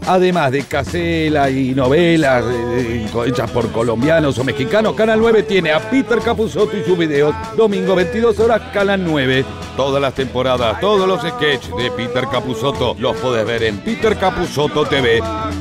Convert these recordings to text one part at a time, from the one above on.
Además de Casela y novelas hechas por colombianos o mexicanos, Canal 9 tiene a Peter Capusotto y sus videos. Domingo 22 horas, Canal 9. Todas las temporadas, todos los sketches de Peter Capusotto los podés ver en Peter Capusotto TV.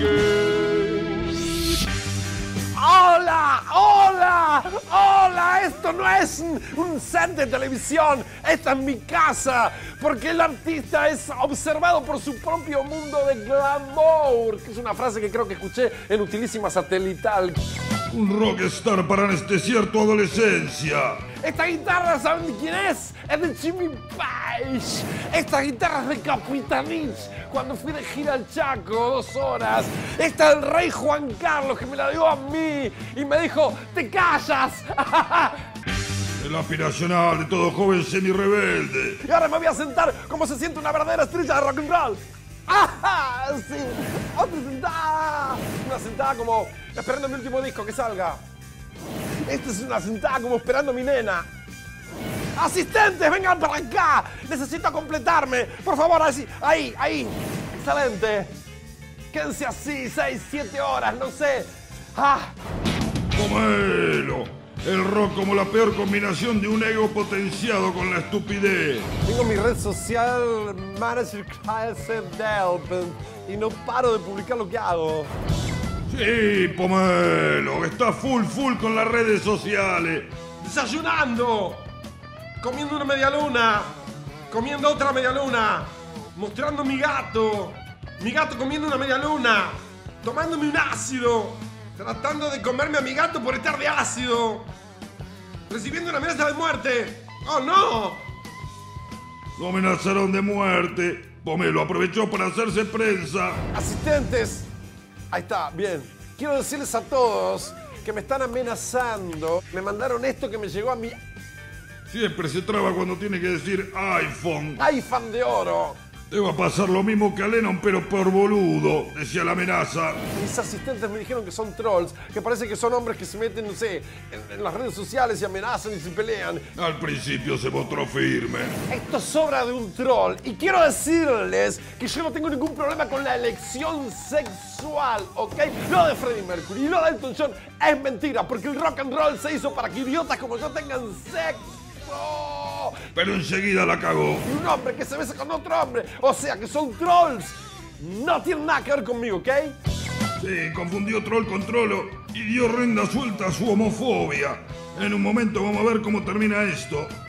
¡Hola! ¡Hola! ¡Hola! Esto no es un set de televisión, esta es mi casa, porque el artista es observado por su propio mundo de glamour, que es una frase que creo que escuché en Utilísima Satelital. Un rockstar para anestesiar tu adolescencia. Esta guitarra, ¿saben de quién es? Es de Jimmy Page. Esta guitarra es de Capitanich, cuando fui de gira al Chaco, 2 horas. Esta es del rey Juan Carlos, que me la dio a mí y me dijo, ¡te callas! El aspiracional de todo joven semi-rebelde. Y ahora me voy a sentar como se siente una verdadera estrella de rock and roll. ¡Ah! Sí, otra sentada. Una sentada como esperando mi último disco que salga. Esta es una sentada como esperando mi nena. ¡Asistentes, vengan para acá! Necesito completarme. Por favor, así. Ahí. Excelente. Quédense así, 6, 7 horas, no sé. Pomelo. El rock como la peor combinación de un ego potenciado con la estupidez. Tengo mi red social, Manager y no paro de publicar lo que hago. Sí, Pomelo. Está full con las redes sociales. Desayunando, comiendo una media luna, comiendo otra media luna, mostrando mi gato comiendo una media luna, tomándome un ácido, tratando de comerme a mi gato por estar de ácido, recibiendo una amenaza de muerte. ¡Oh, no! Lo amenazaron de muerte. Pomelo aprovechó para hacerse prensa. Asistentes, ahí está, bien. Quiero decirles a todos que me están amenazando. Me mandaron esto que me llegó a mi Siempre se traba cuando tiene que decir iPhone. iPhone de oro. Te va a pasar lo mismo que a Lennon, pero por boludo, decía la amenaza. Mis asistentes me dijeron que son trolls, que parece que son hombres que se meten, no sé, en las redes sociales y amenazan y se pelean. Al principio se mostró firme. Esto es obra de un troll. Y quiero decirles que yo no tengo ningún problema con la elección sexual, ¿ok? Lo de Freddie Mercury y lo de Elton John es mentira, porque el rock and roll se hizo para que idiotas como yo tengan sexo. Pero enseguida la cagó. Y un hombre que se besa con otro hombre, o sea que son trolls, no tienen nada que ver conmigo, ¿ok? Sí, confundió troll con trolo y dio rienda suelta a su homofobia. En un momento vamos a ver cómo termina esto.